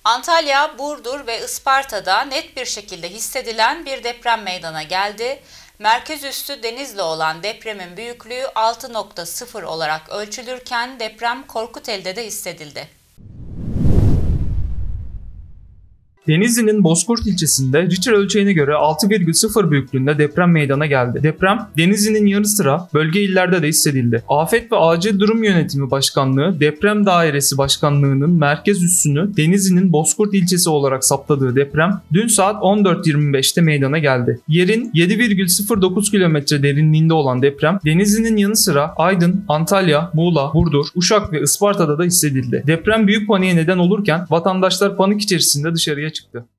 Antalya, Burdur ve Isparta'da net bir şekilde hissedilen bir deprem meydana geldi. Merkez üssü Denizli olan depremin büyüklüğü 6.0 olarak ölçülürken deprem Korkuteli'de de hissedildi. Denizli'nin Bozkurt ilçesinde Richter ölçeğine göre 6,0 büyüklüğünde deprem meydana geldi. Deprem Denizli'nin yanı sıra bölge illerde de hissedildi. Afet ve Acil Durum Yönetimi Başkanlığı Deprem Dairesi Başkanlığı'nın merkez üssünü Denizli'nin Bozkurt ilçesi olarak saptadığı deprem dün saat 14.25'te meydana geldi. Yerin 7,09 kilometre derinliğinde olan deprem Denizli'nin yanı sıra Aydın, Antalya, Muğla, Burdur, Uşak ve Isparta'da da hissedildi. Deprem büyük paniğe neden olurken vatandaşlar panik içerisinde dışarıya çıktı.